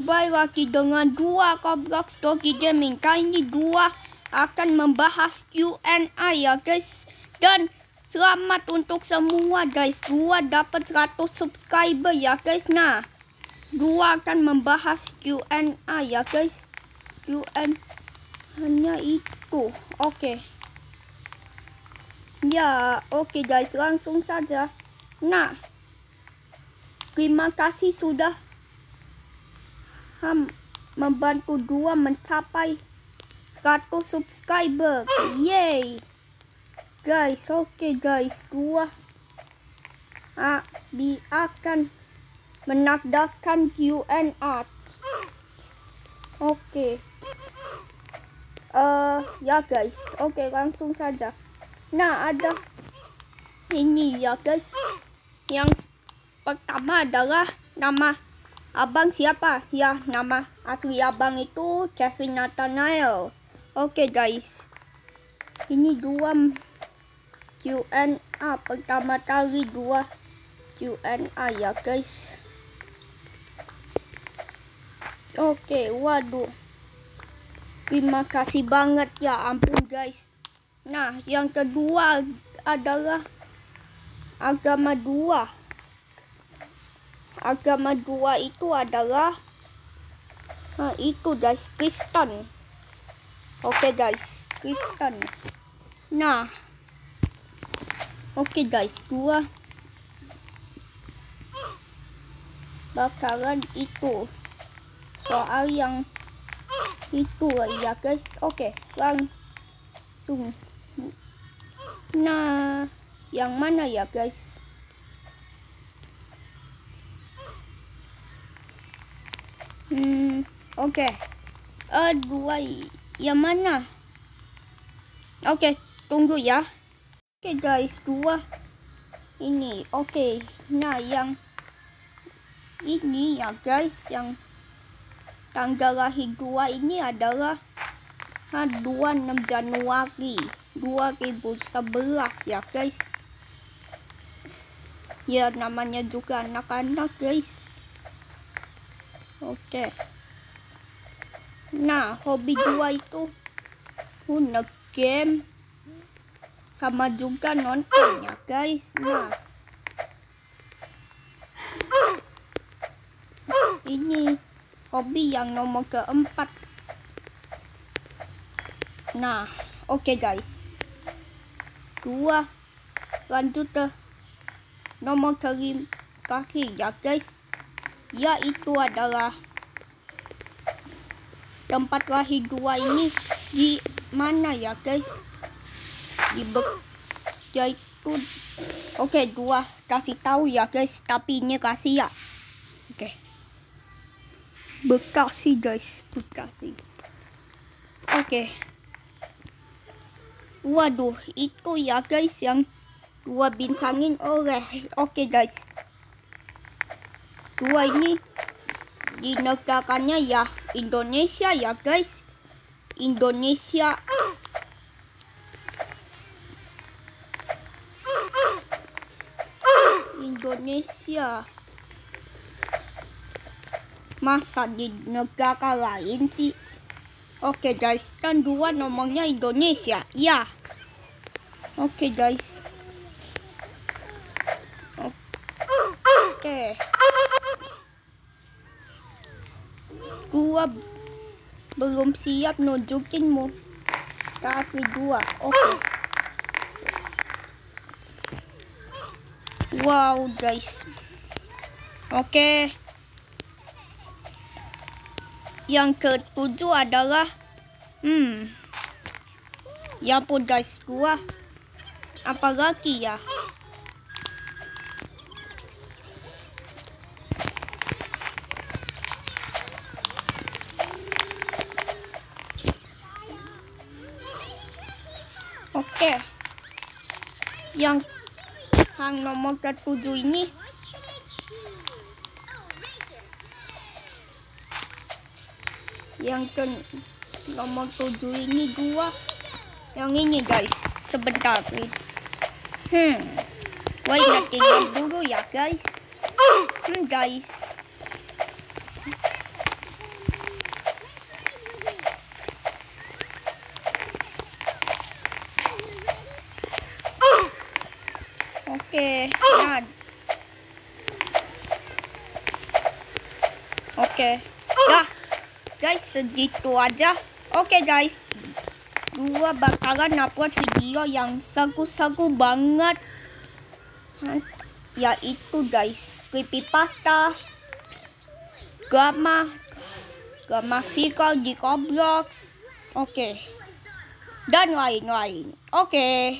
Baik lagi dengan dua Roblox Doggy Gaming. Kali ini dua akan membahas Q&A ya guys. Dan selamat untuk semua guys. Dua dapat 100 subscriber ya guys. Nah, dua akan membahas Q&A ya guys. Q&A hanya itu. Oke. Ya, oke guys, langsung saja. Nah, terima kasih sudah membantu dua mencapai 100 subscriber. Yeay guys. Oke guys, dua akan menadakan Q&A. Oke. Ya guys, oke langsung saja. Nah, ada ini ya guys. Yang pertama adalah nama abang siapa? Ya, nama asli abang itu Kevin Nathanael. Oke guys, ini dua Q&A. Pertama kali dua Q&A ya guys. Oke, waduh, terima kasih banget ya ampun guys. Nah, yang kedua adalah agama dua. Agama dua itu adalah itu guys, Kristen. Oke guys, Kristen. Nah, oke guys, dua bakalan itu soal yang itu ya guys. Oke, langsung. Nah, yang mana ya guys? Oke. Dua yang mana? Oke, tunggu ya. Oke guys, dua ini. Oke. Nah, yang ini ya guys, yang tanggal lahir dua ini adalah 26 Januari 2011 ya guys. Ya, namanya juga anak-anak guys. Oke. Nah, hobi dua itu nge-game sama juga nonton ya guys. Nah, ini hobi yang nomor keempat. Nah, oke guys. Dua lanjut ke nomor kaki ya guys. Yaitu adalah tempat lahir dua ini di mana ya guys? Yaitu oke, dua kasih tahu ya guys, tapi ini kasih ya. Oke. Bekasi guys, Bekasi. Oke. Waduh, itu ya guys yang dua bintangin oleh. Oke guys. Dua ini di negaranya ya Indonesia ya guys. Indonesia. Masa di negara lain sih? Oke guys, kan dua nomornya Indonesia. Ya. Oke guys. Oke. Gua belum siap nunjukinmu kasih gua. Oke. Wow guys. Oke. Yang ketujuh adalah ya pun guys, gua apalagi ya? Oke, yang nomor ketujuh ini nomor 7 ini gua yang ini guys. Sebentar gua ingat dulu ya guys. Guys, Oke. Dah. Guys, segitu aja. Oke guys. Gua bakalan upload video yang seru-seru banget. Yaitu guys, creepypasta, drama viral di Roblox. Oke. Dan lain-lain. Oke.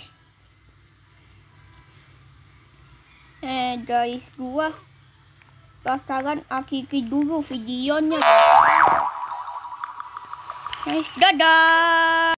Guys, gua bakalan akhiri dulu videonya. Guys, dadah.